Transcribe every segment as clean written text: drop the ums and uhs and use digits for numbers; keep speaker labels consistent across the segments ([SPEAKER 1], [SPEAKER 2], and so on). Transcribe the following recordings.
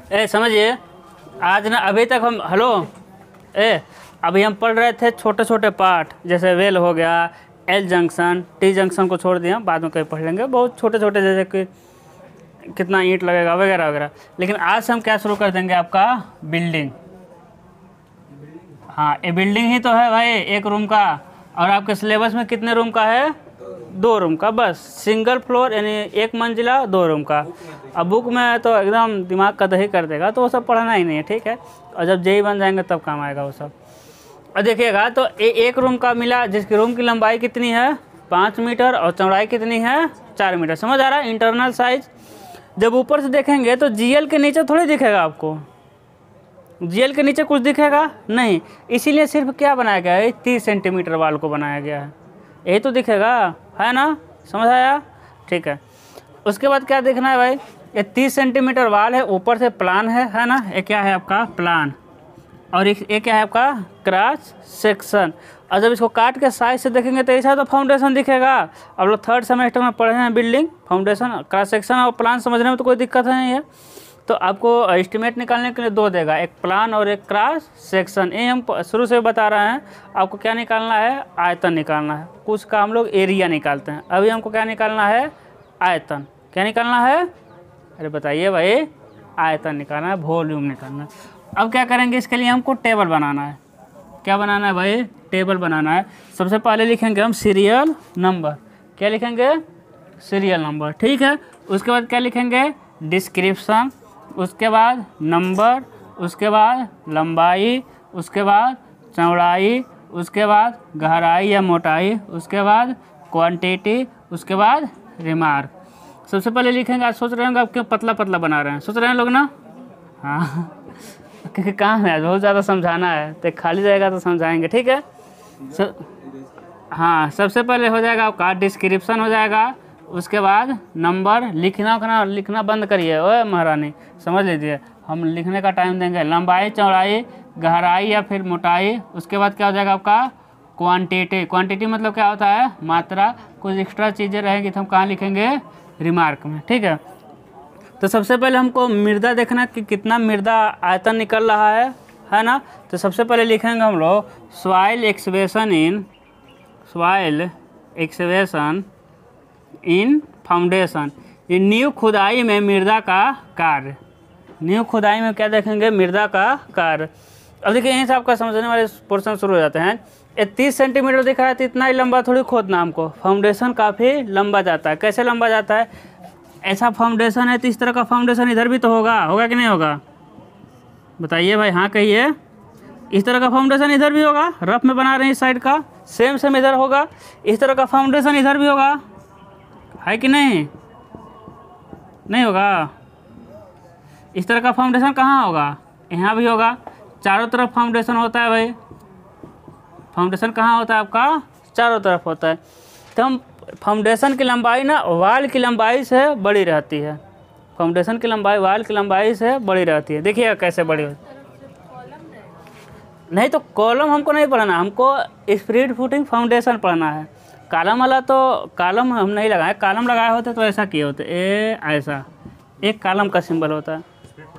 [SPEAKER 1] समझिए, आज ना अभी तक हम अभी हम पढ़ रहे थे छोटे छोटे पार्ट, जैसे वेल हो गया, एल जंक्शन, टी जंक्शन को छोड़ दिया, बाद में कहीं पढ़ लेंगे, बहुत छोटे छोटे, जैसे कि कितना ईंट लगेगा वगैरह वगैरह। लेकिन आज से हम क्या शुरू कर देंगे, आपका बिल्डिंग। हाँ, ये बिल्डिंग ही तो है भाई, एक रूम का। और आपके सिलेबस में कितने रूम का है? 2 रूम का, बस सिंगल फ्लोर, यानी 1 मंजिला 2 रूम का। अब बुक में तो एकदम दिमाग का दही कर देगा, तो वो सब पढ़ना ही नहीं है, ठीक है। और जब जेई बन जाएंगे तब काम आएगा वो सब। और देखिएगा तो एक रूम का मिला, जिसकी रूम की लंबाई कितनी है 5 मीटर और चौड़ाई कितनी है 4 मीटर। समझ आ रहा है? Internal size. जब ऊपर से देखेंगे तो जीएल के नीचे थोड़ी दिखेगा आपको, जीएल के नीचे कुछ दिखेगा नहीं, इसीलिए सिर्फ क्या बनाया गया है, 30 सेंटीमीटर वाल को बनाया गया है, यही तो दिखेगा, है ना? समझ आया? ठीक है। उसके बाद क्या देखना है भाई, ये 30 सेंटीमीटर वाल है, ऊपर से प्लान है ना? ये क्या है आपका प्लान, और ये क्या है आपका क्रॉस सेक्शन। और जब इसको काट के साइज से देखेंगे तो ऐसा तो फाउंडेशन दिखेगा। अब लोग 3rd सेमेस्टर में पढ़े हैं बिल्डिंग, फाउंडेशन, क्रॉस सेक्शन और प्लान समझने में तो कोई दिक्कत नहीं है। तो आपको एस्टिमेट निकालने के लिए 2 देगा, एक प्लान और एक क्रॉस सेक्शन। ये हम शुरू से बता रहे हैं, आपको क्या निकालना है, आयतन निकालना है। कुछ का हम लोग एरिया निकालते हैं, अभी हमको क्या निकालना है, आयतन। क्या निकालना है? अरे बताइए भाई, आयतन निकालना है, वॉल्यूम निकालना है। अब क्या करेंगे, इसके लिए हमको टेबल बनाना है। क्या बनाना है भाई? टेबल बनाना है। सबसे पहले लिखेंगे हम सीरियल नंबर। क्या लिखेंगे? सीरियल नंबर, ठीक है। उसके बाद क्या लिखेंगे? डिस्क्रिप्शन, उसके बाद नंबर, उसके बाद लंबाई, उसके बाद चौड़ाई, उसके बाद गहराई या मोटाई, उसके बाद क्वांटिटी, उसके बाद रिमार्क। सबसे पहले लिखेंगे, आज सोच रहे होंगे आप क्यों पतला पतला बना रहे हैं, सोच रहे हैं लोग ना? हाँ, क्योंकि काम है, बहुत ज़्यादा समझाना है, तो खाली रहेगा तो समझाएंगे, ठीक है। हाँ, सबसे पहले हो जाएगा आपका डिस्क्रिप्शन हो जाएगा, उसके बाद नंबर। लिखना बंद करिए ओए महारानी, समझ लीजिए, हम लिखने का टाइम देंगे। लंबाई, चौड़ाई, गहराई या फिर मोटाई। उसके बाद क्या हो जाएगा आपका क्वांटिटी। क्वांटिटी मतलब क्या होता है, मात्रा। कुछ एक्स्ट्रा चीज़ें रहेंगी तो हम कहाँ लिखेंगे, रिमार्क में, ठीक है। तो सबसे पहले हमको मृदा देखना कि कितना मृदा आयतन निकल रहा है ना। तो सबसे पहले लिखेंगे हम लोग सॉइल एक्सवेशन इन फाउंडेशन। ये नींव खुदाई में मृदा का कार्य। नींव खुदाई में क्या देखेंगे, मृदा का कार्य। अब देखिए यहीं से आपका समझने वाले पोर्शन शुरू हो जाते हैं। ये 30 सेंटीमीटर दिख रहा है, तो इतना ही लंबा थोड़ी खोदना हमको, फाउंडेशन काफ़ी लंबा जाता है। कैसे लंबा जाता है, ऐसा फाउंडेशन है तो इस तरह का फाउंडेशन इधर भी तो होगा कि नहीं होगा, बताइए भाई, हाँ कहिए। इस तरह का फाउंडेशन इधर भी होगा, रफ में बना रहे हैं इस साइड का, सेम इधर होगा। इस तरह का फाउंडेशन इधर भी होगा, है कि नहीं? नहीं होगा। इस तरह का फाउंडेशन कहाँ होगा, यहाँ भी होगा। चारों तरफ फाउंडेशन होता है भाई, फाउंडेशन कहाँ होता है आपका, चारों तरफ होता है। तो हम फाउंडेशन की लंबाई ना वाल की लंबाई से बड़ी रहती है, फाउंडेशन की लंबाई वाल की लंबाई से बड़ी रहती है। देखिएगा कैसे बड़ी होती है। नहीं तो कॉलम हमको नहीं पढ़ना, हमको स्प्रेड फुटिंग फाउंडेशन पढ़ना है। कॉलम वाला तो कॉलम हम नहीं लगाए, कॉलम लगाए होते तो ऐसा किए होते, ऐसा एक कॉलम का सिंबल होता है।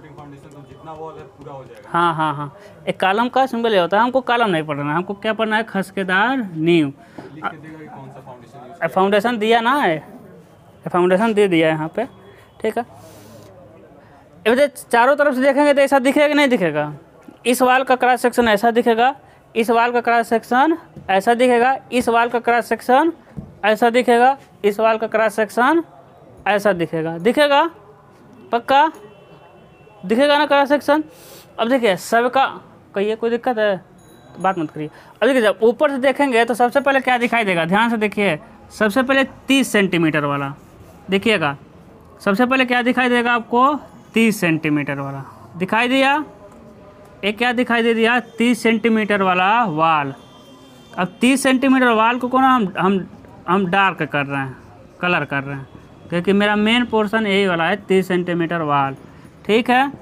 [SPEAKER 1] हाँ, एक कॉलम का सिंबल ये होता है। हमको कॉलम नहीं पढ़ना, हमको क्या पढ़ना है, खसकेदार नींव। फाउंडेशन दिया ना है, फाउंडेशन दे दिया है यहाँ पे, ठीक है। अब चारों तरफ से देखेंगे तो ऐसा दिखेगा कि नहीं दिखेगा। इस वाल का क्रॉस सेक्शन ऐसा दिखेगा, इस वाल का क्रॉस सेक्शन ऐसा दिखेगा, इस वाल का क्रॉस सेक्शन ऐसा दिखेगा, इस वाल का क्रॉस सेक्शन ऐसा दिखेगा पक्का दिखेगा ना क्रॉस सेक्शन। अब देखिए सबका, कहिए कोई दिक्कत है तो बात मत करिए। अब देखिए जब ऊपर से देखेंगे तो सबसे पहले क्या दिखाई देगा, ध्यान से देखिए। सबसे पहले 30 सेंटीमीटर वाला देखिएगा, सबसे पहले क्या दिखाई देगा आपको, 30 सेंटीमीटर वाला दिखाई दिया। एक क्या दिखाई दे दिया, 30 सेंटीमीटर वाला वाल। अब 30 सेंटीमीटर वाल को ना हम डार्क कर रहे हैं, कलर कर रहे हैं, क्योंकि मेरा मेन पोर्शन यही वाला है, 30 सेंटीमीटर वाल, ठीक है।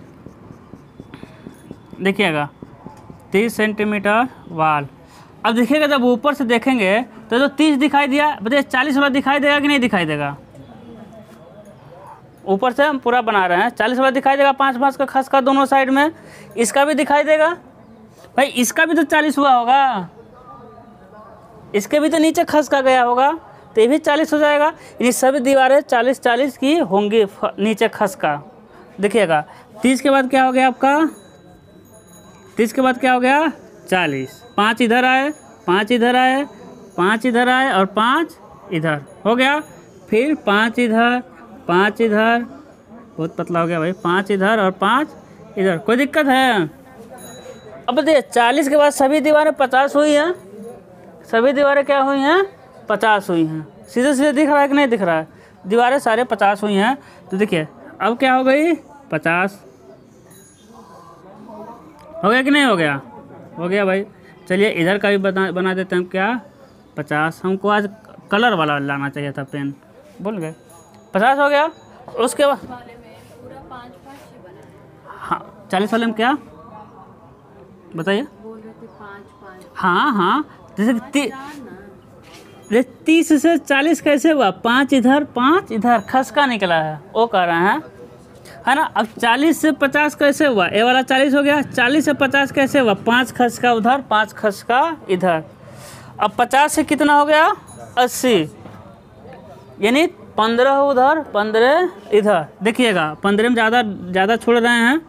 [SPEAKER 1] देखिएगा 30 सेंटीमीटर वाल। अब देखिएगा जब ऊपर से देखेंगे तो जो 30 दिखाई दिया, बताइए 40 वाला दिखाई देगा कि नहीं दिखाई देगा, ऊपर से हम पूरा बना रहे हैं। 40 वाला दिखाई देगा 5-5 का खसका दोनों साइड में, इसका भी दिखाई देगा भाई, इसका भी तो 40 हुआ होगा, इसके भी तो नीचे खसका गया होगा, तो ये भी 40 हो जाएगा। ये सभी दीवारें 40-40 की होंगी नीचे खसका। देखिएगा 30 के बाद क्या हो गया आपका, 30 के बाद क्या हो गया 40, 5 इधर आए, 5 इधर आए, 5 इधर आए और 5 इधर हो गया। फिर 5 इधर, 5 इधर, बहुत पतला हो गया भाई, 5 इधर और 5 इधर। कोई दिक्कत है? अब बताइए 40 के बाद सभी दीवारें 50 हुई हैं, सभी दीवारें क्या हुई हैं 50 हुई हैं। सीधे सीधे दिख रहा है कि नहीं दिख रहा है? दीवारें सारे 50 हुई हैं। तो देखिए अब क्या हो गई 50 हो गया कि नहीं हो गया? हो गया भाई। चलिए इधर का भी बना देते हैं क्या 50। हमको आज कलर वाला लाना चाहिए था पेन, भूल गए। 50 हो गया। उसके बाद हाँ 40 वाले में क्या बताइए? हाँ हाँ जैसे 30 से 40 कैसे हुआ? 5 इधर 5 इधर, खसका निकला है वो कह रहे हैं, है ना। अब 40 से 50 कैसे हुआ? ये वाला 40 हो गया। 40 से 50 कैसे हुआ? 5 खसका उधर 5 खसका इधर। अब 50 से कितना हो गया 80, यानी 15 उधर 15 इधर। देखिएगा 15 में ज़्यादा छोड़ रहे हैं।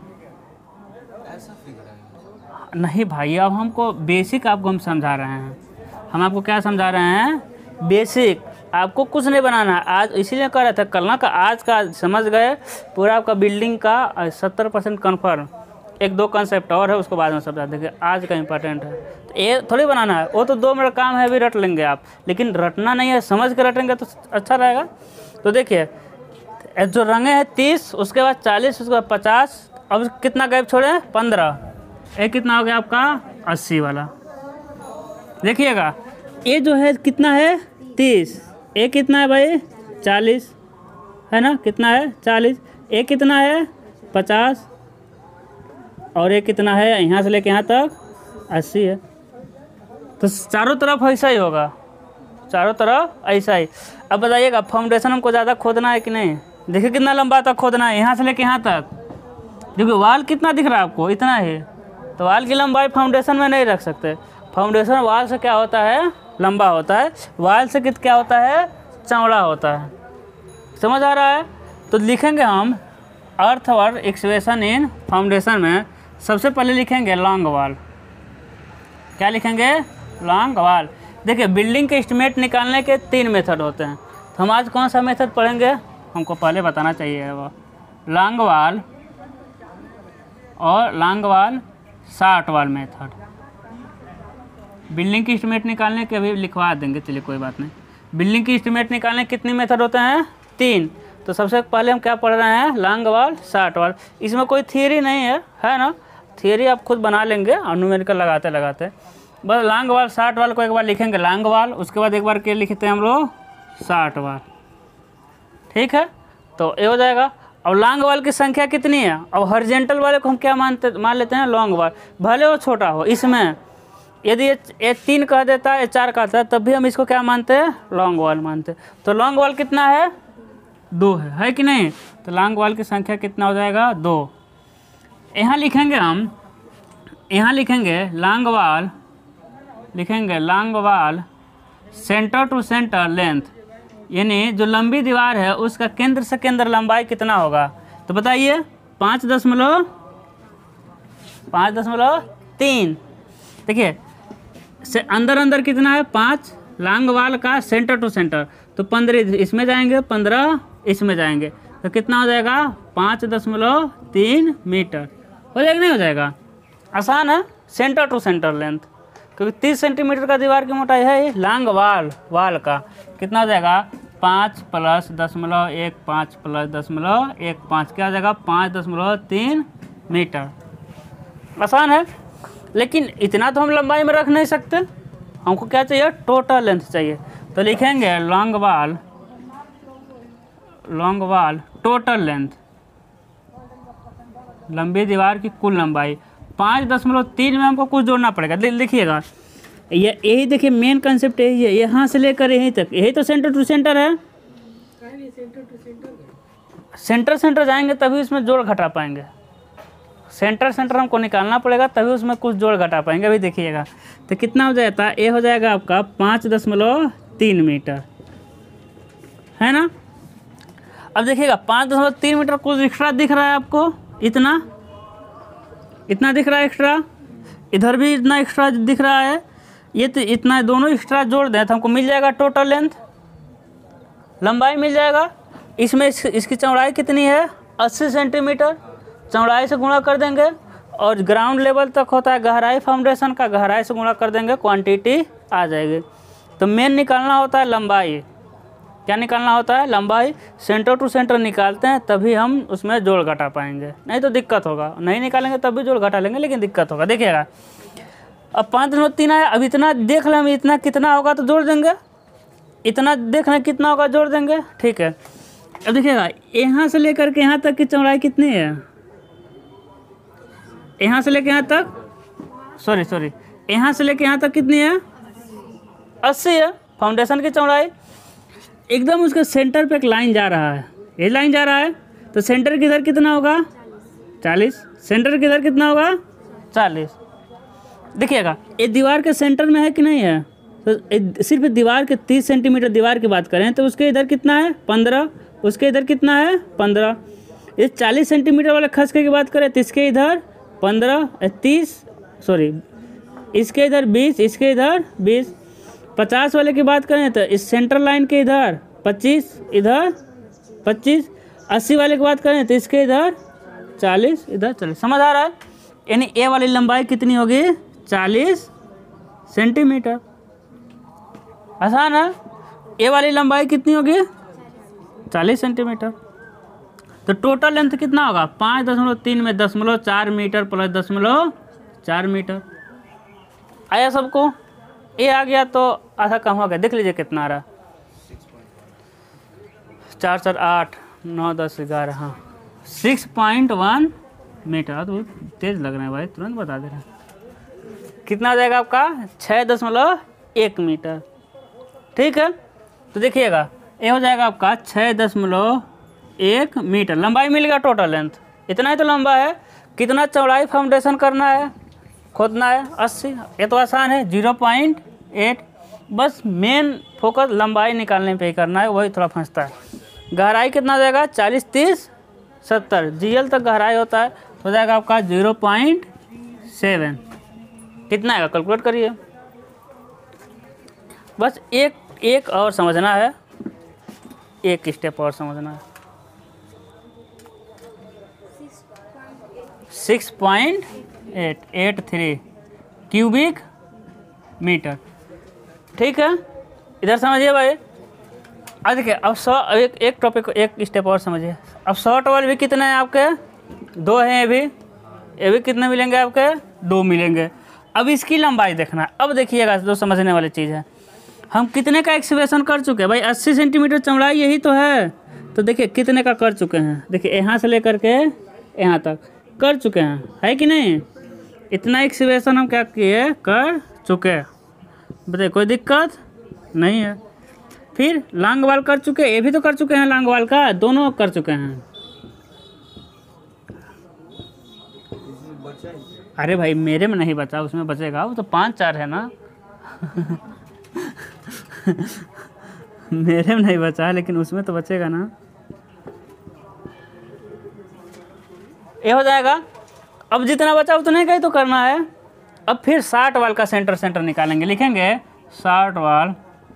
[SPEAKER 1] नहीं भाई अब हमको बेसिक आपको हम समझा रहे हैं, हम आपको क्या समझा रहे हैं? बेसिक। आपको कुछ नहीं बनाना है आज, इसीलिए कह रहा था कल ना का आज का समझ गए पूरा आपका बिल्डिंग का 70% कन्फर्म। 1-2 कंसेप्ट और है उसको बाद में समझा देंगे, आज का इम्पोर्टेंट है। तो ये थोड़ी बनाना है, वो तो 2 मिनट काम है, अभी रट लेंगे आप, लेकिन रटना नहीं है, समझ के रटेंगे तो अच्छा रहेगा। तो देखिए जो रंगे हैं 30, उसके बाद 40, उसके बाद 50, अब कितना गैप छोड़े 15, ये कितना हो गया आपका 80 वाला। देखिएगा ये जो है कितना है 30, ये कितना है भाई 40, है ना, कितना है 40, ये कितना है 50 और ये कितना है यहाँ से लेके यहाँ तक 80 है। तो चारों तरफ ऐसा ही होगा, चारों तरफ ऐसा ही। अब बताइएगा फाउंडेशन हमको ज़्यादा खोदना है कि नहीं? देखिए कितना लंबा तक खोदना है, यहाँ से लेके यहाँ तक। देखिए वाल कितना दिख रहा है आपको, इतना ही। तो वाल की लंबाई फाउंडेशन में नहीं रख सकते। फाउंडेशन वाल से क्या होता है लंबा होता है, वाल से क्या होता है चौड़ा होता है। समझ आ रहा है? तो लिखेंगे हम अर्थवर्क एक्सवेशन इन फाउंडेशन में सबसे पहले लिखेंगे लॉन्ग वाल। क्या लिखेंगे? लॉन्ग वाल। देखिए बिल्डिंग के एस्टीमेट निकालने के 3 मेथड होते हैं, तो हम आज कौन सा मेथड पढ़ेंगे हमको पहले बताना चाहिए। वो लॉन्ग वाल और लॉन्ग वाल शॉर्ट वाल मेथड। बिल्डिंग की एस्टीमेट निकालने के अभी लिखवा देंगे, चलिए कोई बात नहीं। बिल्डिंग की एस्टीमेट निकालने कितने मेथड होते हैं? 3। तो सबसे पहले हम क्या पढ़ रहे हैं? लॉन्ग वाल शॉर्ट वाल। इसमें कोई थियरी नहीं है ना, थियरी आप खुद बना लेंगे और न्यूमेरिकल लगाते लगाते। बस लॉन्ग वाल शॉर्ट वाल को एक बार लिखेंगे लॉन्ग वाल, उसके बाद एक बार क्या लिखते हैं हम लोग शॉर्ट वाल, ठीक है। तो ये हो जाएगा। अब लॉन्ग वाल की संख्या कितनी है? अब हॉरिजॉन्टल वाले को हम क्या मान लेते हैं लॉन्ग वाल, भले वो छोटा हो। इसमें यदि ये 3 कह देता है, ये 4 कहता है, तब भी हम इसको क्या मानते हैं? लॉन्ग वाल मानते हैं। तो लॉन्ग वाल कितना है? 2 है कि नहीं? तो लॉन्ग वाल की संख्या कितना हो जाएगा? 2। यहाँ लिखेंगे हम, यहाँ लिखेंगे लॉन्ग वाल, लिखेंगे लॉन्ग वाल सेंटर टू सेंटर लेंथ, यानी जो लंबी दीवार है उसका केंद्र से केंद्र लंबाई कितना होगा? तो बताइए 5.3। देखिए से अंदर कितना है 5, लॉन्ग वाल का सेंटर टू सेंटर, तो 15 इसमें जाएंगे 15 इसमें जाएंगे, तो कितना हो जाएगा 5.3 मीटर। हो जाएगा नहीं हो जाएगा? आसान है। सेंटर टू सेंटर लेंथ, क्योंकि 30 सेंटीमीटर का दीवार की मोटाई है ये। लॉन्ग वाल का कितना हो जाएगा? 5 + 0.15 + 0.15 क्या हो जाएगा? 5.3 मीटर। आसान है, लेकिन इतना तो हम लंबाई में रख नहीं सकते, हमको क्या चाहिए? टोटल लेंथ चाहिए। तो लिखेंगे लॉन्ग वाल टोटल लेंथ, लंबी दीवार की कुल लंबाई। 5.3 में हमको कुछ जोड़ना पड़ेगा। लिखिएगा यही देखिए मेन कंसेप्ट यही है, यहाँ से लेकर यहीं तक, यही तो सेंटर टू सेंटर है। सेंटर सेंटर जाएंगे तभी उसमें जोड़ घटा पाएंगे, सेंटर सेंटर हमको निकालना पड़ेगा तभी उसमें कुछ जोड़ घटा पाएंगे। अभी देखिएगा तो कितना हो जाता है, ए हो जाएगा आपका 5.3 मीटर, है ना। अब देखिएगा 5.3 मीटर कुछ एक्स्ट्रा दिख रहा है आपको, इतना इतना दिख रहा है एक्स्ट्रा, इधर भी इतना एक्स्ट्रा दिख रहा है, ये तो इतना दोनों एक्स्ट्रा जोड़ दें तो हमको मिल जाएगा टोटल लेंथ, लंबाई मिल जाएगा। इसमें इसकी चौड़ाई कितनी है 80 सेंटीमीटर, चौड़ाई से गुणा कर देंगे और ग्राउंड लेवल तक होता है गहराई फाउंडेशन का, गहराई से गुणा कर देंगे क्वांटिटी आ जाएगी। तो मेन निकालना होता है लंबाई, क्या निकालना होता है लंबाई, सेंटर टू सेंटर निकालते हैं तभी हम उसमें जोड़ घटा पाएंगे, नहीं तो दिक्कत होगा, नहीं निकालेंगे तब भी जोड़ घटा लेंगे लेकिन दिक्कत होगा। देखिएगा अब 5.3 आया, अब इतना देख लें, इतना कितना होगा तो जोड़ देंगे, इतना देख लें कितना होगा जोड़ देंगे, ठीक है। अब देखिएगा यहाँ से लेकर के यहाँ तक की चौड़ाई कितनी है, यहाँ से लेकर यहाँ तक सॉरी यहाँ से लेकर यहाँ तक कितनी है 80 है फाउंडेशन की चौड़ाई। एकदम उसके सेंटर पे एक लाइन जा रहा है, ये लाइन जा रहा है तो सेंटर की इधर कितना होगा 40, सेंटर की इधर कितना होगा 40। देखिएगा ये दीवार के सेंटर में है कि नहीं है, तो सिर्फ दीवार के 30 सेंटीमीटर दीवार की बात करें तो उसके इधर कितना है 15, उसके इधर कितना है 15। ये 40 सेंटीमीटर वाले खसके की बात करें तो इसके इधर 15 30 सॉरी इसके इधर 20, इसके इधर 20। 50 वाले की बात करें तो इस सेंटर लाइन के इधर 25, इधर 25। 80 वाले की बात करें तो इसके इधर 40, इधर 40। समझ आ रहा है, यानी ए वाली लंबाई कितनी होगी 40 सेंटीमीटर। आसान है, ए वाली लंबाई कितनी होगी 40 सेंटीमीटर। तो टोटल लेंथ कितना होगा 5.3 में 0.4 मीटर प्लस 0.4 मीटर। आया सबको, ए आ गया तो आधा कम हो गया, देख लीजिए कितना आ रहा 4 4 8 9 10 11, हाँ 6.1 मीटर। तो तेज लग रहा है भाई, तुरंत बता दे रहा है। कितना हो जाएगा आपका 6.1 मीटर, ठीक है। तो देखिएगा ये हो जाएगा आपका 6.1 मीटर लंबाई मिल गया, टोटल लेंथ इतना ही तो लंबा है। कितना चौड़ाई फाउंडेशन करना है, खोदना है 80, ये तो आसान है 0.8। बस मेन फोकस लंबाई निकालने पे ही करना है, वही थोड़ा फंसता है। गहराई कितना हो जाएगा 40 30 70 जीएल तक गहराई होता है, हो जाएगा आपका 0.7। कितना आएगा कैलकुलेट करिए। बस एक और समझना है, एक स्टेप और समझना है। 6.883 क्यूबिक मीटर, ठीक है। इधर समझिए भाई। आज देखिए अब एक टॉपिक एक स्टेप और समझिए। अब शॉर्ट वाल भी कितने हैं आपके 2 हैं, ये भी कितने मिलेंगे आपके 2 मिलेंगे। अब इसकी लंबाई देखना है। अब देखिएगा जो समझने वाली चीज़ है, हम कितने का एक्सकवेशन कर चुके हैं भाई 80 सेंटीमीटर चौड़ाई यही तो है। तो देखिए कितने का कर चुके हैं, देखिए यहाँ से लेकर के यहाँ तक कर चुके हैं, है कि नहीं। इतना एक्सकवेशन हम क्या किए कर चुके, बताइए कोई दिक्कत नहीं है। फिर लॉन्ग वाल कर चुके, ये भी तो कर चुके हैं लॉन्ग वाल का, दोनों कर चुके हैं। अरे भाई मेरे में नहीं बचा, उसमें बचेगा, वो तो 5 4 है ना मेरे में नहीं बचा लेकिन उसमें तो बचेगा ना। ये हो जाएगा। अब जितना बचा उतने का ही तो करना है। अब फिर 60 वाल का सेंटर निकालेंगे, लिखेंगे 60 वाल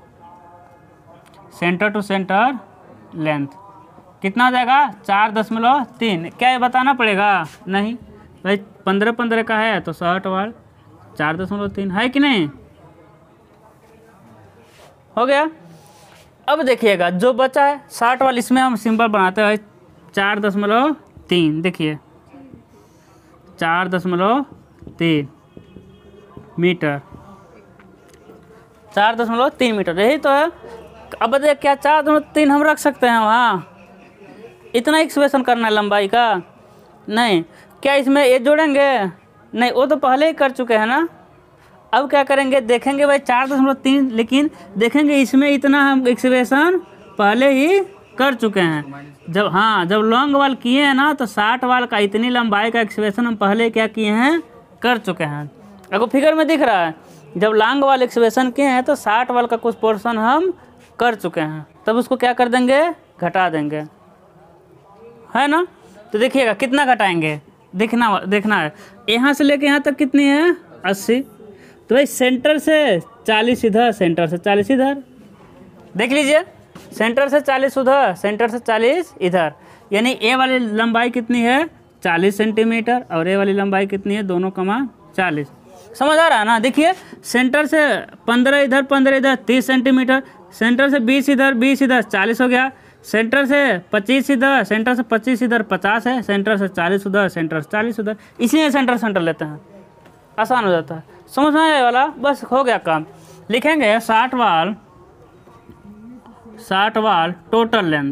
[SPEAKER 1] सेंटर टू सेंटर लेंथ कितना हो जाएगा 4.3। क्या ये बताना पड़ेगा, नहीं भाई 15 का है तो 60 वाल 4.3 है कि नहीं, हो गया। अब देखिएगा जो बचा है 60 वाल, इसमें हम सिंबल बनाते हैं 4.3। देखिए 4.3 मीटर, 4.3 मीटर यही तो है। अब बताइए क्या 4.3 हम रख सकते हैं वहाँ, इतना एक्सप्रेशन करना है लंबाई का, नहीं। क्या इसमें ये जोड़ेंगे, नहीं, वो तो पहले ही कर चुके हैं ना। अब क्या करेंगे, देखेंगे भाई 4.3, लेकिन देखेंगे इसमें इतना हम एक्सप्रेशन पहले ही कर चुके हैं। जब लॉन्ग वाल किए हैं ना तो 60 वाल का इतनी लंबाई का एक्सप्रेशन हम पहले क्या किए हैं, कर चुके हैं। अगर फिगर में दिख रहा है, जब लॉन्ग वाल एक्सप्रेशन किए हैं तो 60 वाल का कुछ पोर्शन हम कर चुके हैं, तब उसको क्या कर देंगे, घटा देंगे, है ना। तो देखिएगा कितना घटाएंगे, देखना है। यहाँ से लेके यहाँ तक कितनी है, 80। तो भाई सेंटर से 40 इधर, सेंटर से 40 इधर, देख लीजिए, सेंटर से 40 उधर, सेंटर से 40 इधर, यानी ए वाली लंबाई कितनी है, 40 सेंटीमीटर, और ए वाली लंबाई कितनी है, दोनों कमा 40। समझ आ रहा है ना। देखिए सेंटर से 15 इधर 15 इधर 30 सेंटीमीटर, सेंटर से 20 इधर 20 इधर 40 हो गया, सेंटर से 25 इधर, सेंटर से 25 इधर 50 है, सेंटर से 40 उधर, सेंटर से 40 उधर, इसलिए सेंटर लेते हैं, आसान हो जाता है। समझ में आया वाला, बस हो गया काम। लिखेंगे 60 वाल टोटल लेंथ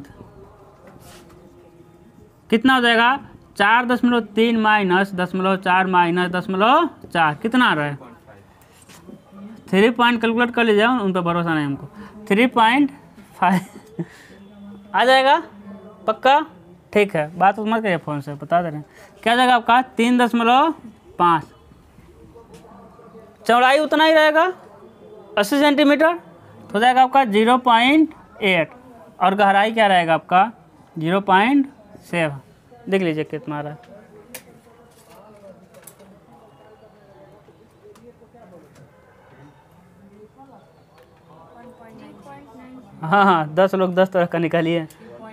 [SPEAKER 1] कितना हो जाएगा, 4.3 माइनस 0.4 माइनस 0.4 कितना आ रहा है, 3 पॉइंट कैलकुलेट कर लीजिए, उन पर भरोसा नहीं हमको, 3.5 आ जाएगा पक्का, ठीक है। बात मत करिए फ़ोन से, बता दे रहे हैं क्या जाएगा आपका, 3.5। चौड़ाई उतना ही रहेगा 80 सेंटीमीटर, तो हो जाएगा आपका 0.8, और गहराई क्या रहेगा आपका 0.7। देख लीजिए कितना आ रहा है, हाँ 10 लोग 10 तरह का निकालिए।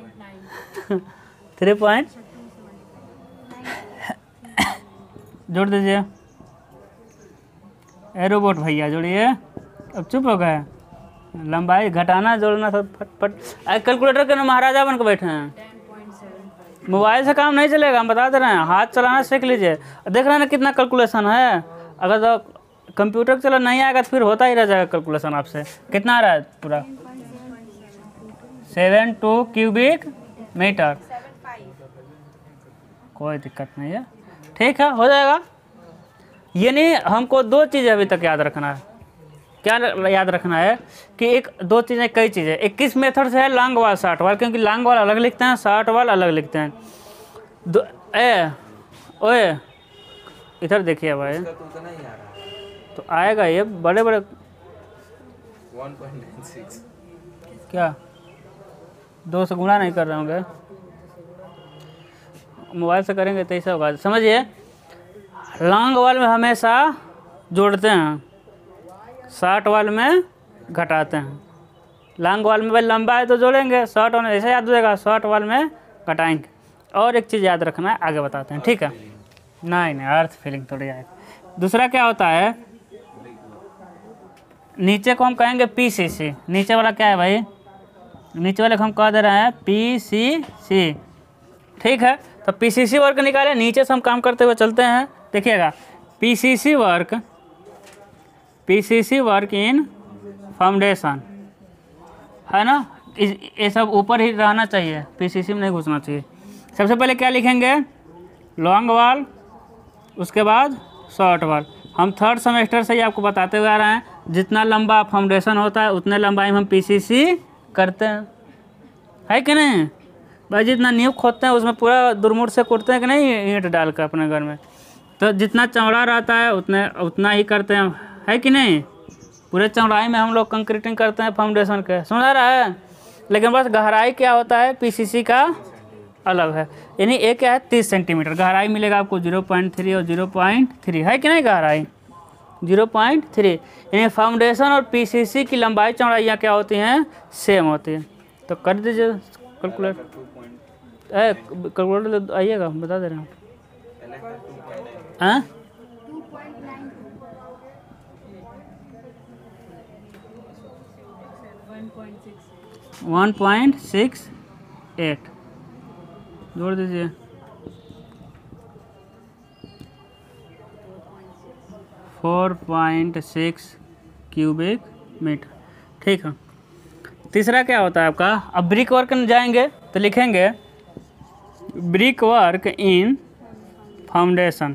[SPEAKER 1] 3 पॉइंट जोड़ दीजिए, एरोबोट भैया जोड़िए। अब चुप हो गए, लंबाई घटाना जोड़ना सब फटफट। कैलकुलेटर के महाराजा बन के बैठे हैं, मोबाइल से काम नहीं चलेगा, हम बता दे रहे हैं, हाथ चलाना सीख लीजिए। देख रहे हैं ना कितना कैलकुलेशन है, अगर तो कंप्यूटर चलाना नहीं आएगा तो फिर होता ही रह जाएगा कैलकुलेशन आपसे। कितना आ रहा है पूरा, 72 क्यूबिक मीटर, कोई दिक्कत नहीं है, ठीक है, हो जाएगा। यानी हमको 2 चीज़ें अभी तक याद रखना है। क्या याद रखना है कि एक 2 चीज़ें, कई चीज़ें, एक किस मेथड से है, लॉन्ग वाल 60 वाल, क्योंकि लॉन्ग वाल अलग लिखते हैं, 60 वाल अलग लिखते हैं। ओए इधर देखिए भाई, तो आएगा ये बड़े 1.96 क्या 2 से गुणा नहीं कर रहे होंगे, मोबाइल से करेंगे तो ऐसा होगा। समझिए लॉन्ग वाल में हमेशा जोड़ते हैं, 60 वाल में घटाते हैं। लॉन्ग वाल में भाई लंबा है तो जोड़ेंगे, शॉर्ट वाल में ऐसा याद हो जाएगा, शॉर्ट वाल में घटाएंगे। और एक चीज़ याद रखना है, आगे बताते हैं, ठीक है। नहीं अर्थ फीलिंग थोड़ी आएगा। दूसरा क्या होता है, नीचे को हम कहेंगे PCC, नीचे वाला क्या है भाई, नीचे वाले को हम कह दे रहे हैं PCC, ठीक है। तो PCC वर्क निकाले, नीचे से हम काम करते हुए चलते हैं। देखिएगा PCC वर्क इन फाउंडेशन, है ना, ये सब ऊपर ही रहना चाहिए, PCC में नहीं घुसना चाहिए। सबसे पहले क्या लिखेंगे, लॉन्ग वाल, उसके बाद शॉर्ट वाल। हम 3rd सेमेस्टर से ही आपको बताते हुए आ रहे हैं, जितना लंबा फाउंडेशन होता है उतने लंबाई में हम PCC करते हैं, है कि नहीं भाई। जितना नींव खोदते हैं उसमें पूरा दुरमुट से कूटते हैं कि नहीं, ईंट डाल कर अपने घर में, तो जितना चौड़ा रहता है उतना ही करते हैं, है कि नहीं। पूरे चौड़ाई में हम लोग कंक्रीटिंग करते हैं फाउंडेशन के, समझ आ रहा है। लेकिन बस गहराई क्या होता है PCC का अलग है, यानी एक क्या है 30 सेंटीमीटर, गहराई मिलेगा आपको 0.3 और 0.3, है कि नहीं, गहराई 0.3, यानी फाउंडेशन और PCC की लंबाई चौड़ाइयाँ क्या होती हैं, सेम होती है। तो कर दीजिए कैलकुलेटर आइएगा, बता दे रहे हैं। 1.68 जोड़ दीजिए, 4.6 क्यूबिक मीटर, ठीक है। तीसरा क्या होता है आपका, अब ब्रिक वर्क में जाएंगे तो लिखेंगे ब्रिक वर्क इन फाउंडेशन।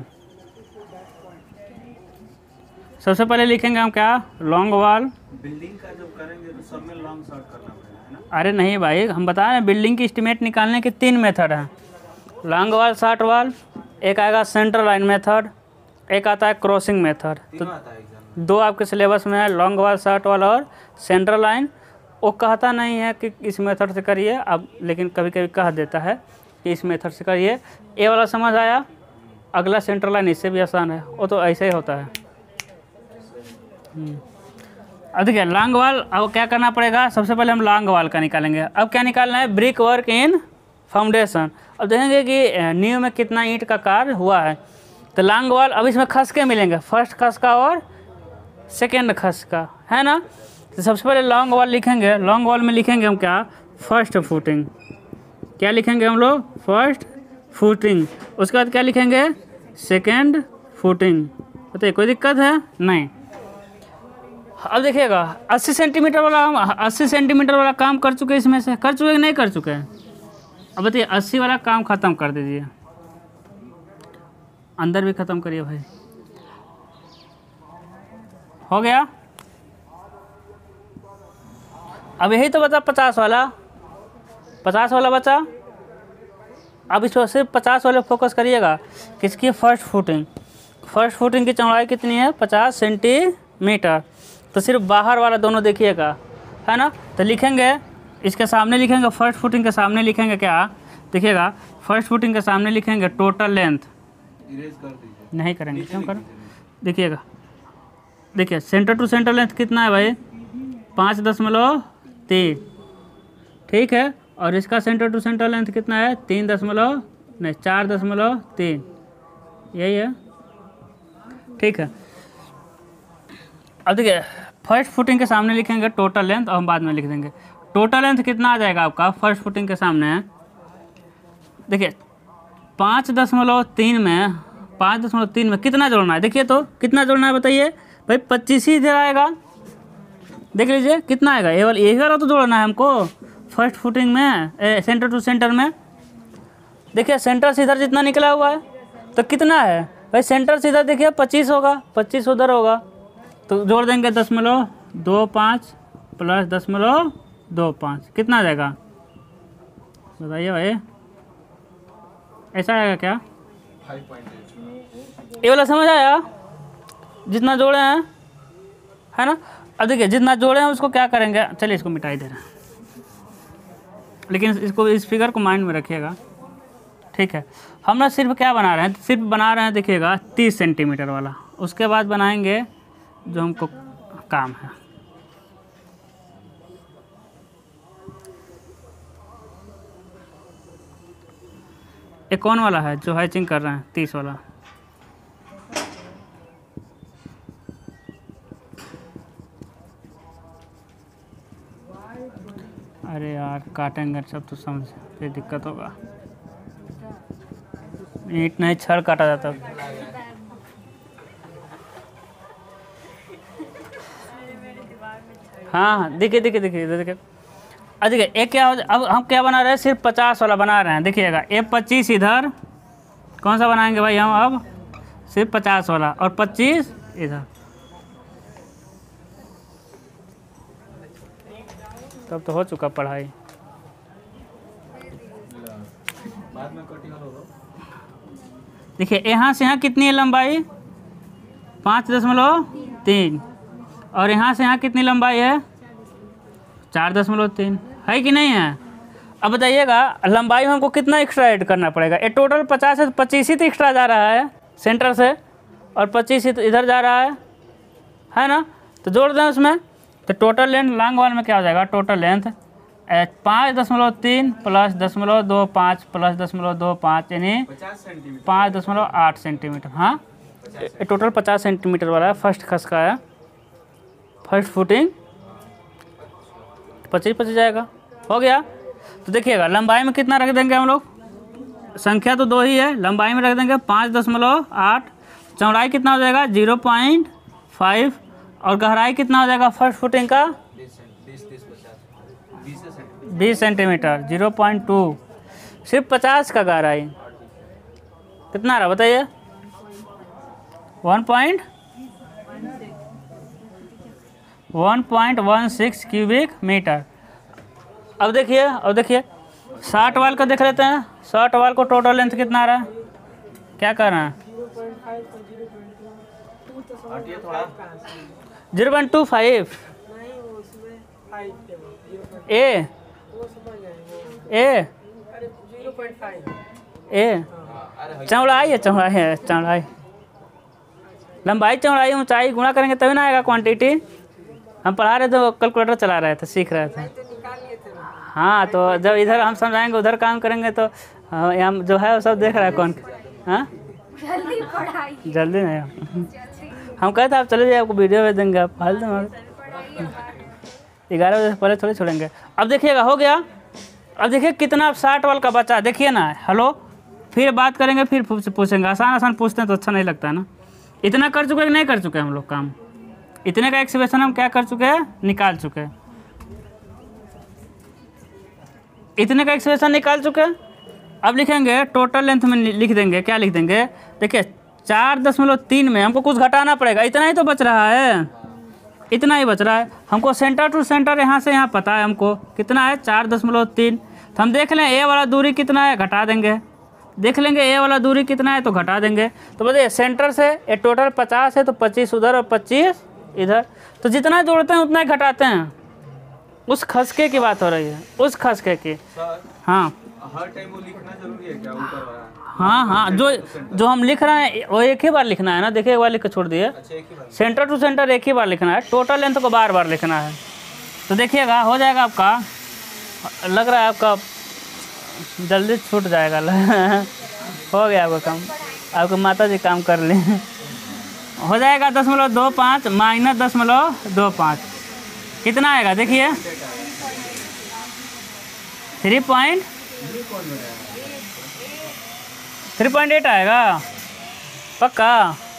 [SPEAKER 1] सबसे पहले लिखेंगे हम क्या, लॉन्ग वाल,
[SPEAKER 2] बिल्डिंग का जब करेंगे तो सब में लॉन्ग शॉर्ट करना पड़ेगा।
[SPEAKER 1] अरे नहीं भाई, हम बता रहे हैं बिल्डिंग की एस्टीमेट निकालने के 3 मेथड हैं, लॉन्ग वाल, शॉर्ट वाल, एक आएगा सेंट्रल लाइन मेथड, एक आता है क्रॉसिंग मेथड। तो 2 आपके सिलेबस में है, लॉन्ग वाल, शॉर्ट वाल और सेंट्रल लाइन। वो कहता नहीं है कि इस मेथड से करिए अब, लेकिन कभी कभी कह देता है कि इस मेथड से करिए। ये वाला समझ आया? अगला सेंट्रल लाइन इससे भी आसान है, वो तो ऐसे ही होता है। अब देखिए लॉन्ग वाल, अब क्या करना पड़ेगा, सबसे पहले हम लॉन्ग वाल का निकालेंगे। अब क्या निकालना है, ब्रिक वर्क इन फाउंडेशन। अब देखेंगे कि नींव में कितना ईंट का कार्य हुआ है। तो लॉन्ग वाल अब इसमें खसके मिलेंगे, फर्स्ट खसका और सेकेंड खसका, है ना। तो सबसे पहले लॉन्ग वाल लिखेंगे, लॉन्ग वाल में लिखेंगे हम क्या, फर्स्ट फुटिंग। क्या लिखेंगे हम लोग, फर्स्ट फुटिंग। उसके बाद क्या लिखेंगे, सेकेंड फुटिंग। बताइए कोई दिक्कत है? नहीं। अब देखिएगा 80 सेंटीमीटर वाला, हम 80 सेंटीमीटर वाला काम कर चुके, इसमें से कर चुके कि नहीं कर चुके हैं? अब बताइए 80 वाला काम ख़त्म कर दीजिए, अंदर भी ख़त्म करिए भाई। हो गया? अब यही तो बचा 50 वाला, 50 वाला बचा। अब इसको सिर्फ 50 वाले फोकस करिएगा। किसकी? First footing. फर्स्ट फुटिंग की चौड़ाई कितनी है? 50 सेंटीमीटर। तो सिर्फ बाहर वाला दोनों देखिएगा, है ना। तो लिखेंगे, इसके सामने लिखेंगे, फर्स्ट फुटिंग के सामने लिखेंगे क्या, देखिएगा, फर्स्ट फुटिंग के सामने लिखेंगे टोटल लेंथ। नहीं करेंगे, क्यों करें? देखिएगा, देखिए सेंटर टू सेंटर लेंथ कितना है भाई, 5.3, ठीक है। और इसका सेंटर टू सेंटर लेंथ कितना है, 4.3, यही है, ठीक है। अब देखिए फर्स्ट फुटिंग के सामने लिखेंगे टोटल लेंथ, और हम बाद में लिख देंगे टोटल लेंथ कितना आ जाएगा आपका फर्स्ट फुटिंग के सामने। देखिए 5.3 में, 5.3 में कितना जोड़ना है, देखिए तो कितना जोड़ना है बताइए भाई, 25 ही इधर आएगा। देख लीजिए कितना आएगा, यही वाला तो जोड़ना है हमको फर्स्ट फुटिंग में, सेंटर टू सेंटर में। देखिए सेंटर से इधर जितना निकला हुआ है तो कितना है भाई, सेंटर से इधर देखिए 25 होगा, 25 उधर होगा, तो जोड़ देंगे 0.25 प्लस 0.25, कितना आ जाएगा बताइए भाई, ऐसा आएगा क्या? 5.8। ये वाला समझ आया, जितना जोड़े हैं, है ना। अब देखिए जितना जोड़े हैं उसको क्या करेंगे, चलिए इसको मिटाई दे रहे हैं, लेकिन इसको, इस फिगर को माइंड में रखिएगा, ठीक है। हम ना सिर्फ क्या बना रहे हैं, सिर्फ बना रहे हैं देखिएगा 30 सेंटीमीटर वाला, उसके बाद बनाएंगे जो हमको काम है। एक कौन वाला है जो हैचिंग कर रहे हैं, 30 वाला? अरे यार काटेंगे सब तो समझ, फिर दिक्कत होगा। ईंट नहीं छड़ काटा जाता। हाँ देखिए देखिए देखिए देखिए, देखिए एक क्या हो, अब हम क्या बना रहे हैं, सिर्फ 50 वाला बना रहे हैं। देखिएगा ये 25 इधर, कौन सा बनाएंगे भाई हम, अब सिर्फ 50 वाला, और 25 इधर, तब तो हो चुका पढ़ाई। देखिए यहाँ से यहाँ कितनी है लंबाई, 5.3, और यहाँ से यहाँ कितनी लंबाई है, 4.3, है कि नहीं है? अब बताइएगा लंबाई में हमको कितना एक्स्ट्रा ऐड करना पड़ेगा, ये टोटल 50 है तो 25 ही तो एक्स्ट्रा जा रहा है सेंटर से, और 25 ही तो इधर जा रहा है ना। तो जोड़ दें उसमें, तो टोटल लेंथ लॉन्ग वाल में क्या हो जाएगा, टोटल लेंथ 5.3 प्लस 0.25 प्लस 0.25 यानी 5.8 सेंटीमीटर। हाँ टोटल 50 सेंटीमीटर वाला है, फर्स्ट खसका है, फर्स्ट फुटिंग 25 जाएगा, हो गया। तो देखिएगा लंबाई में कितना रख देंगे हम लोग, संख्या तो 2 ही है, लंबाई में रख देंगे 5.8, चौड़ाई कितना हो जाएगा 0.5, और गहराई कितना हो जाएगा फर्स्ट फुटिंग का 20 सेंटीमीटर, 0.2, सिर्फ 50 का गहराई कितना रहा बताइए, 1.16 क्यूबिक मीटर। अब देखिए 60 वाल का देख लेते हैं। 60 वाल को टोटल लेंथ कितना आ रहा है, क्या कर रहे हैं? 0.25 ए चौड़ाई है। लंबाई चौड़ाई ऊंचाई गुणा करेंगे तभी ना आएगा क्वांटिटी। हम पढ़ा रहे थे, कैलकुलेटर चला रहे थे, सीख रहे थे। हाँ, तो जब इधर हम समझाएंगे उधर काम करेंगे तो हम जो है वो सब देख रहा है कौन। हाँ जल्दी नहीं, हम कहते आप चले जाइए, आपको वीडियो भेज देंगे, आप फालतू में 11 बजे से पहले थोड़ी छोड़ेंगे। अब देखिएगा हो गया। अब देखिए कितना 60 वाल का बचा, देखिए ना। हेलो, फिर बात करेंगे, फिर पूछेंगे। आसान पूछते हैं तो अच्छा नहीं लगता है ना। इतना कर चुके हैं कि नहीं कर चुके हैं हम लोग काम? इतने का एक्सप्रेशन हम क्या कर चुके हैं, निकाल चुके हैं। इतने का एक्सप्रेशन निकाल चुके हैं। अब लिखेंगे टोटल लेंथ में, लिख देंगे, क्या लिख देंगे? देखिए 4.3 में हमको कुछ घटाना पड़ेगा। इतना ही तो बच रहा है, इतना ही बच रहा है। हमको सेंटर टू सेंटर यहाँ से यहाँ पता है हमको कितना है, 4.3। तो हम देख लें ए वाला दूरी कितना है, घटा देंगे। देख लेंगे ए वाला दूरी कितना है तो घटा देंगे। तो बताइए सेंटर से ये टोटल 50 है तो 25 उधर और 25 इधर। तो जितना जोड़ते हैं उतना ही घटाते हैं। उस खसके की बात हो रही है, उस खसके की। हाँ
[SPEAKER 2] हर टाइम वो लिखना जरूरी है क्या ऊपर वाला?
[SPEAKER 1] हाँ, जो हम लिख रहे हैं वो एक ही बार लिखना है ना। देखिए एक बार लिख के छोड़ दिए। सेंटर टू सेंटर एक ही बार लिखना है, टोटल लेंथ को बार बार लिखना है। तो देखिएगा हो जाएगा आपका, लग रहा है आपका जल्दी छूट जाएगा। हो गया आपका काम, आपको माता जी काम कर लें। हो जाएगा 0.25 माइनस 0.25 कितना आएगा देखिए, 3.8 आएगा पक्का।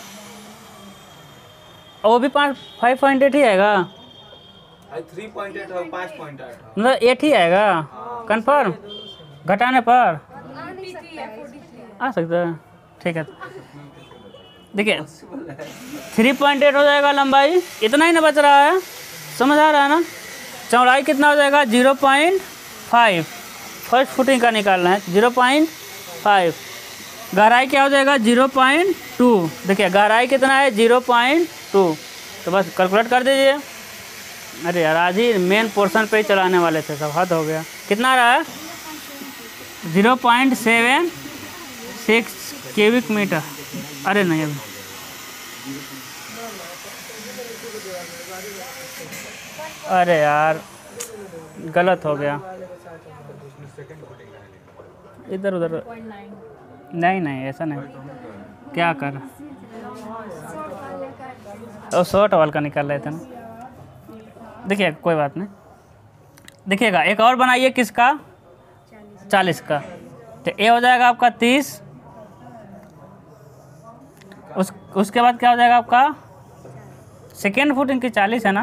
[SPEAKER 1] वो भी 5.8 ही आएगा,
[SPEAKER 2] 3.8 और 5.8
[SPEAKER 1] मतलब 8 ही आएगा कंफर्म। घटाने पर आ सकता है, ठीक है। देखिए 3.8 हो जाएगा लंबाई, इतना ही ना बच रहा है, समझ आ रहा है ना। चौड़ाई कितना हो जाएगा 0.5, फर्स्ट फुटिंग का निकालना है 0.5। गहराई क्या हो जाएगा 0.2। देखिए गहराई कितना है 0.2। तो बस कैलकुलेट कर दीजिए। अरे यार आज ही मेन पोर्शन पे ही चलाने वाले थे, सब हद हो गया। कितना आ रहा है 0.76 क्यूबिक मीटर। अरे नहीं अभी अरे यार गलत हो गया, इधर उधर नहीं ऐसा नहीं। क्या कर वो 100 वाल का निकाल रहे थे ना। देखिए कोई बात नहीं, देखिएगा एक और बनाइए किसका 40 का। तो ये हो जाएगा आपका 30। उसके बाद क्या हो जाएगा आपका सेकेंड फुटिंग की 40 है ना।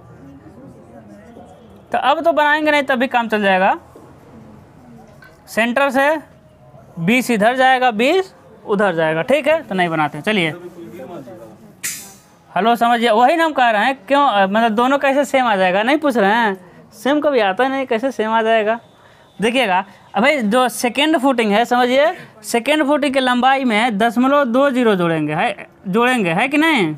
[SPEAKER 1] तो अब तो बनाएंगे नहीं तभी काम चल जाएगा। सेंटर से 20 इधर जाएगा 20 उधर जाएगा, ठीक है। तो नहीं बनाते, चलिए हेलो समझिए, वही ना हम कह रहे हैं। क्यों मतलब दोनों कैसे सेम आ जाएगा, नहीं पूछ रहे हैं। सेम कभी आता नहीं, कैसे सेम आ जाएगा। देखिएगा अब भाई जो सेकेंड फुटिंग है, समझिए सेकेंड फुटिंग की लंबाई में 0.20 जोड़ेंगे है कि नहीं।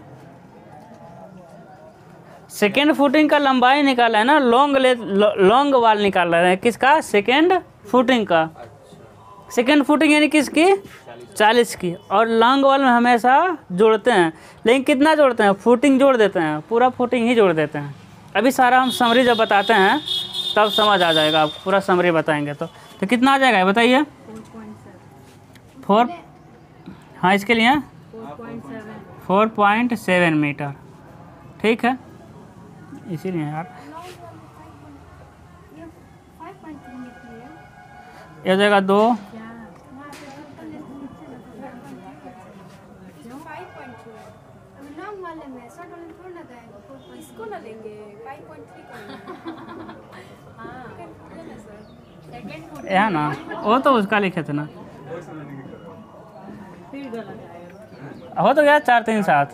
[SPEAKER 1] सेकेंड फुटिंग का लंबाई निकाला है ना, लॉन्ग वाल निकाल रहे हैं किसका, सेकेंड फुटिंग का। सेकेंड फुटिंग यानी किसकी 40 की। और लॉन्ग वाल में हमेशा जोड़ते हैं, लेकिन कितना जोड़ते हैं, फुटिंग जोड़ देते हैं, पूरा फुटिंग ही जोड़ देते हैं। अभी सारा हम समरी जब बताते हैं तब समझ आ जाएगा, आप पूरा समरी बताएंगे तो कितना आ जाएगा बताइए 4। हाँ इसके लिए 4.7 मीटर, ठीक है। इसीलिए यार ये हो जाएगा 2। है ना, वो तो उसका लिखे थे ना, हो तो गया 4 3 7।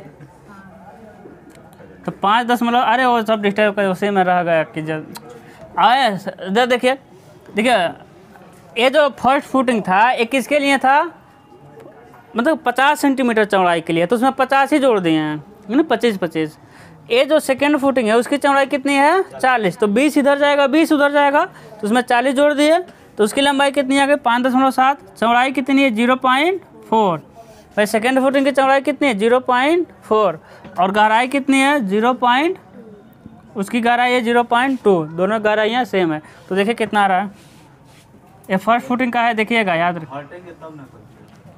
[SPEAKER 1] तो 5 दशमलव, अरे वो सब डिस्टर्ब कर उसी में रह गया कि जब आए इधर देखिए, देखिए ये जो फर्स्ट फुटिंग था ये किसके लिए था, मतलब 50 सेंटीमीटर चौड़ाई के लिए, तो उसमें 50 ही जोड़ दिए हैं, है ना, 25-25। ये जो सेकेंड फुटिंग है उसकी चौड़ाई कितनी है 40, तो 20 इधर जाएगा 20 उधर जाएगा, तो उसमें 40 जोड़ दिए, तो उसकी लंबाई कितनी आ गई 5.7, चौड़ाई कितनी है 0.4। भाई सेकेंड फुटिंग की चौड़ाई कितनी है 0.4 और गहराई कितनी है 0. उसकी गहराई है 0.2, दोनों गहराइयाँ सेम है। तो देखिए कितना आ रहा है, ये फर्स्ट फुटिंग का है, देखिएगा याद रखिए।
[SPEAKER 2] हटेंगे तब ना करेंगे।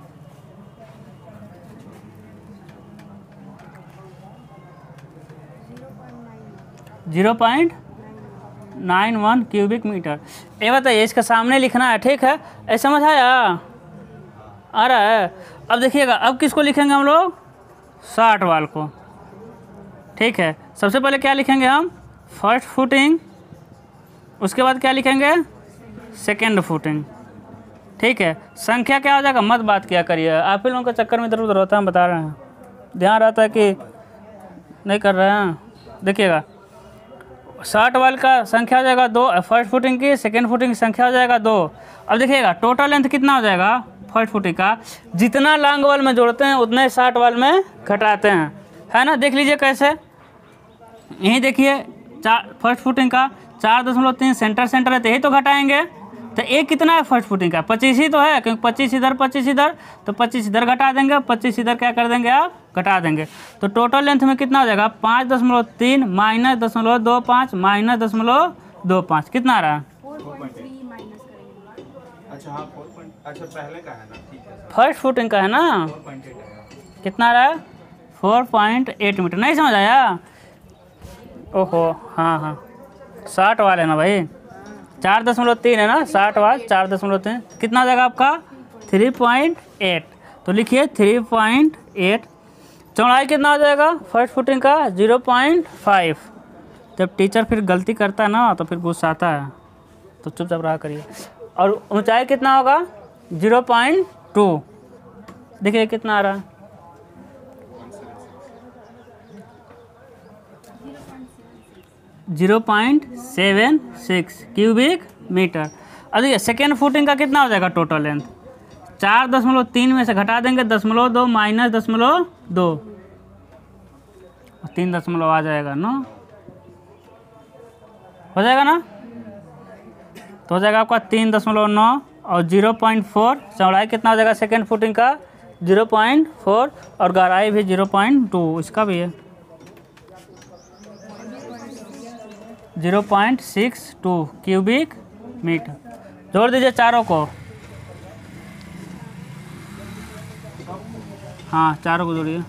[SPEAKER 1] 0.91 क्यूबिक मीटर। ये बताइए इसका सामने लिखना है, ठीक है, ऐसा समझ आया, आ रहा है। अब देखिएगा अब किसको लिखेंगे हम लोग, 60 वाल को, ठीक है। सबसे पहले क्या लिखेंगे हम, फर्स्ट फुटिंग, उसके बाद क्या लिखेंगे सेकेंड फुटिंग, ठीक है। संख्या क्या हो जाएगा, मत बात किया करिए, आप ही लोगों के चक्कर में इधर उधर होता है, हम बता रहे हैं, ध्यान रहता है कि नहीं कर रहे हैं। देखिएगा 60 वाल का संख्या हो जाएगा 2, फर्स्ट फुटिंग की, सेकेंड फुटिंग की संख्या हो जाएगा 2। अब देखिएगा टोटल लेंथ कितना हो जाएगा फर्स्ट फुटिंग का, जितना लॉन्ग वाल में जोड़ते हैं उतना ही 60 वाल में घटाते हैं, है ना। देख लीजिए कैसे, यही देखिए फर्स्ट फुटिंग का 4.3 सेंटर है, तो यही तो घटाएंगे। तो एक कितना है फर्स्ट फुटिंग का 25 ही तो है, क्योंकि 25 इधर 25 इधर, तो 25 इधर घटा देंगे, 25 इधर क्या कर देंगे आप घटा देंगे। तो टोटल लेंथ में कितना हो जाएगा 5.3 माइनस 0.25 माइनस 0.25 कितना आ रहा है,
[SPEAKER 3] 4.3 माइनस करेंगे।
[SPEAKER 2] अच्छा हाँ 4. अच्छा पहले का है ना, ठीक है।
[SPEAKER 1] फर्स्ट फुटिंग का है ना,
[SPEAKER 2] 4.8 है।
[SPEAKER 1] कितना आ रहा है 4.8 मीटर। नहीं समझ आया, ओहो हाँ हाँ 60 वाल है ना भाई, 4.3 है ना, 60 वाल 4.3 कितना हो जाएगा आपका 3.8। तो लिखिए 3.8। चौड़ाई कितना हो जाएगा फर्स्ट फुटिंग का 0.5। जब टीचर फिर गलती करता है ना तो फिर गुस्सा आता है, तो चुपचाप रहा करिए। और ऊंचाई कितना होगा 0.2, देखिए कितना आ रहा है 0.76 क्यूबिक मीटर। अब देखिए सेकेंड फुटिंग का कितना हो जाएगा टोटल लेंथ, 4.3 में से घटा देंगे 0.2 माइनस 0.2, 3 दशमलव आ जाएगा ना, हो जाएगा ना, तो हो जाएगा आपका 3.9 और 0.4। चौड़ाई कितना हो जाएगा सेकेंड फुटिंग का 0.4 और गहराई भी 0.2, इसका भी है 0.62 क्यूबिक मीटर। जोड़ दीजिए चारों को, हाँ चारों को जोड़िए।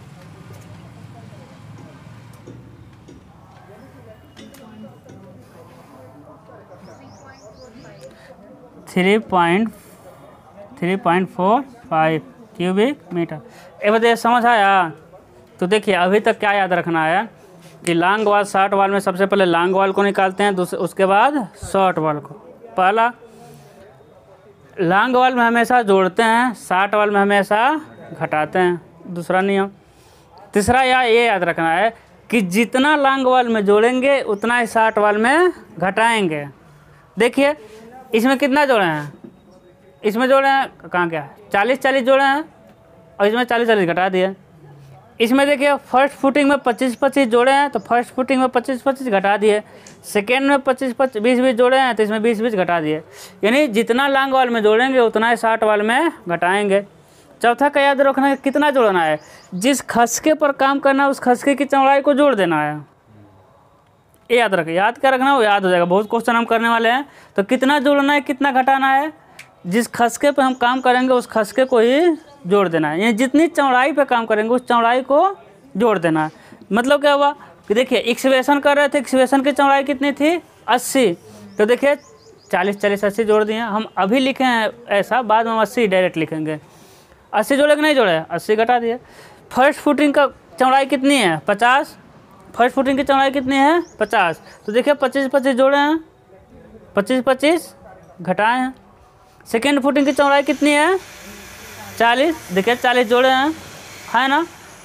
[SPEAKER 1] .45 क्यूबिक मीटर। ये बताइए समझ आया। तो देखिए अभी तक क्या याद रखना है कि लॉन्ग वाल शॉर्ट वाल में सबसे पहले लॉन्ग वाल को निकालते हैं, उसके बाद शॉर्ट वाल को। पहला लॉन्ग वाल में हमेशा जोड़ते हैं, शॉर्ट वाल में हमेशा घटाते हैं, दूसरा नियम। तीसरा ये याद रखना है कि जितना लॉन्ग वाल में जोड़ेंगे उतना ही शॉर्ट वाल में घटाएंगे। देखिए इसमें कितना जोड़े हैं, इसमें जोड़े हैं कहाँ क्या 40 जोड़े हैं और इसमें 40 घटा दिए। इसमें देखिए फर्स्ट फुटिंग में 25 जोड़े हैं, तो फर्स्ट फुटिंग में 25 घटा दिए। सेकेंड में 20 जोड़े हैं, तो इसमें 20 घटा दिए। यानी जितना लॉन्ग वाल में जोड़ेंगे उतना ही शॉर्ट वाल में घटाएंगे। चौथा का याद रखना है कितना जोड़ना है, जिस खसके पर काम करना है उस खसके की चौड़ाई को जोड़ देना है। ये याद रखें, याद क्या रखना है वो याद हो जाएगा, बहुत क्वेश्चन हम करने वाले हैं। तो कितना जोड़ना है कितना घटाना है, जिस खसके पे हम काम करेंगे उस खसके को ही जोड़ देना है। यानी जितनी चौड़ाई पे काम करेंगे उस चौड़ाई को जोड़ देना है। मतलब क्या हुआ कि देखिए एक्सवेशन कर रहे थे, एक्सवेशन की चौड़ाई कितनी थी 80, तो देखिए 40 80 जोड़ दिए। हम अभी लिखे हैं ऐसा, बाद में हम 80 डायरेक्ट लिखेंगे। 80 जोड़े कि नहीं जोड़े, 80 घटा दिए। फर्स्ट फुटिंग का चौड़ाई कितनी है 50, फर्स्ट फुटिंग की चौड़ाई कितनी है 50, तो देखिए 25 जोड़े हैं, 25 घटाए हैं। सेकेंड फुटिंग की चौड़ाई कितनी है 40, देखिए 40 जोड़े हैं, है ना।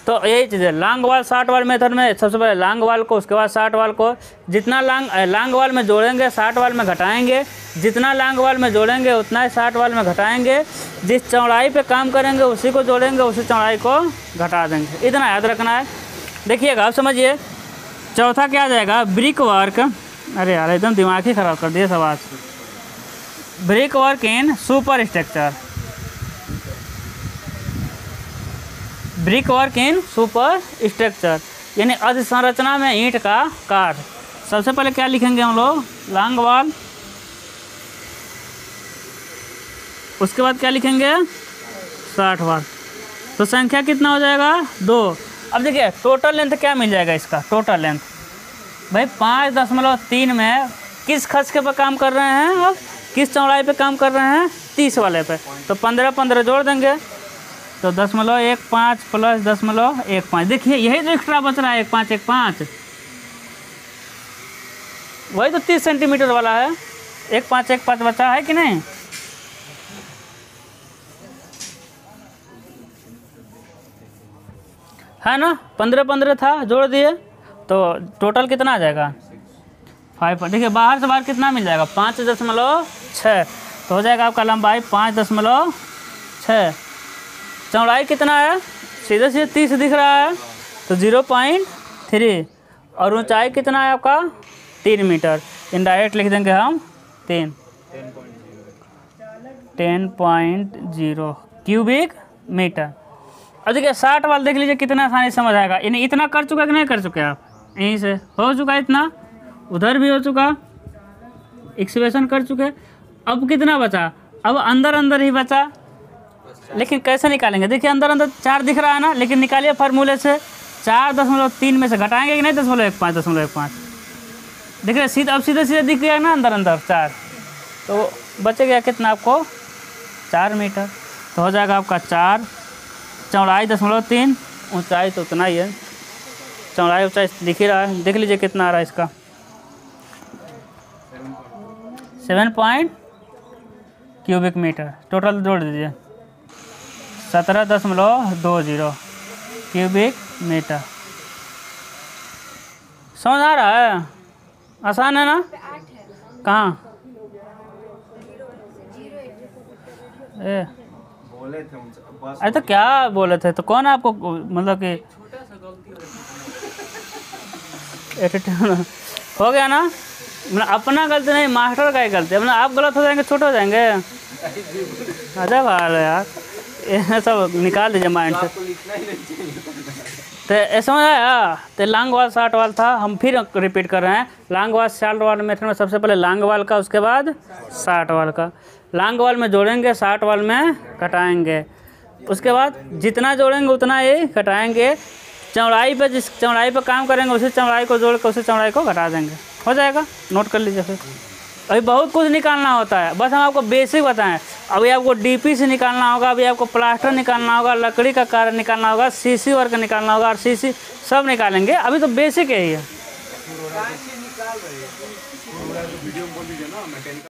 [SPEAKER 1] तो यही चीज़ है, लॉन्ग वाल शॉर्ट वाल मेथड में सबसे पहले लॉन्ग वाल को, उसके बाद शॉर्ट वाल को, जितना लॉन्ग वाल में जोड़ेंगे शॉर्ट वाल में घटाएंगे, जितना लॉन्ग वाल में जोड़ेंगे उतना ही शॉर्ट वाल में घटाएंगे, जिस चौड़ाई पे काम करेंगे उसी को जोड़ेंगे, उसी चौड़ाई को घटा देंगे। इतना याद रखना है। देखिएगा, आप समझिए। चौथा क्या आ जाएगा, ब्रिक वर्क। अरे यार एकदम दिमाग ही ख़राब कर दिया सब आज। Brick work in superstructure, brick work in superstructure यानी अधसंरचना में ईंट का कार्य। सबसे पहले क्या लिखेंगे हम लोग, लॉन्ग वाल, उसके बाद क्या लिखेंगे, शॉर्ट वाल। तो संख्या कितना हो जाएगा, 2। अब देखिए टोटल लेंथ क्या मिल जाएगा इसका, टोटल लेंथ भाई 5.3 में किस खसके पर काम कर रहे हैं, अब किस चौड़ाई पे काम कर रहे हैं, 30 वाले पे। तो 15 जोड़ देंगे तो 0.15 प्लस 0.15। देखिए यही तो एक्स्ट्रा बच रहा है, 1.5 वही तो 30 सेंटीमीटर वाला है, 1.5 बचा है कि नहीं। है ना, 15 था, जोड़ दिए तो टोटल कितना आ जाएगा, 5। देखिए बाहर से बाहर कितना मिल जाएगा, 5.6। तो हो जाएगा आपका लंबाई 5.6। चौड़ाई कितना है, सीधे सीधे 30 दिख रहा है तो 0.3। और ऊंचाई कितना है आपका, 3 मीटर। इनडायरेक्ट लिख देंगे हम 10.0 क्यूबिक मीटर। अब देखिए 60 वाला देख लीजिए कितना आसानी से समझ आएगा। यानी इतना कर चुका कि नहीं कर चुके आप, यहीं से हो चुका, इतना उधर भी हो चुका, एक्सप्रेशन कर चुके। अब कितना बचा, अब अंदर ही बचा। लेकिन कैसे निकालेंगे, देखिए अंदर 4 दिख रहा है ना, लेकिन निकालिए फार्मूले से। 4.3 में से घटाएंगे कि नहीं, 0.15। देखिए सीधा, अब सीधे दिख गया ना अंदर 4, तो बचेगा कितना आपको, 4 मीटर। तो हो जाएगा आपका 4, चौड़ाई 0.3, ऊंचाई तो उतना ही है, चौड़ाई ऊंचाई दिख ही रहा है। देख लीजिए कितना आ रहा है इसका, 7 क्यूबिक मीटर। टोटल जोड़ दीजिए, 17.20 क्यूबिक मीटर। समझ आ रहा है, आसान है ना। कहाँ
[SPEAKER 2] बोले थे उनसे बस।
[SPEAKER 1] अरे तो क्या बोले थे, तो कौन आपको मतलब कि एटीट्यूड हो गया ना, मतलब अपना गलती नहीं, मास्टर का ही गलती है। मतलब आप गलत हो जाएंगे, छोटे हो जाएंगे। अजब हाल है यार, ये सब निकाल दीजिए माइंड से। तो ऐसा समझ आया। तो लॉन्ग वाल शॉर्ट वाल था, हम फिर रिपीट कर रहे हैं। लॉन्ग वाल शॉर्ट वाल मेथड में सबसे पहले लॉन्ग वाल का, उसके बाद शॉर्ट वाल का। लॉन्ग वाल में जोड़ेंगे, शॉर्ट वाल में घटाएंगे, उसके बाद जितना जोड़ेंगे उतना ही घटाएंगे। चौड़ाई पे, जिस चौड़ाई पे काम करेंगे उसी चौड़ाई को जोड़ के उसी चौड़ाई को घटा देंगे, हो जाएगा। नोट कर लीजिए। फिर अभी बहुत कुछ निकालना होता है, बस हम आपको बेसिक बताएं। अभी आपको डीपी से निकालना होगा, अभी आपको प्लास्टर निकालना होगा, लकड़ी का कार्य निकालना होगा, सीसी वर्क निकालना होगा, और सीसी सब निकालेंगे। अभी तो बेसिक यही है।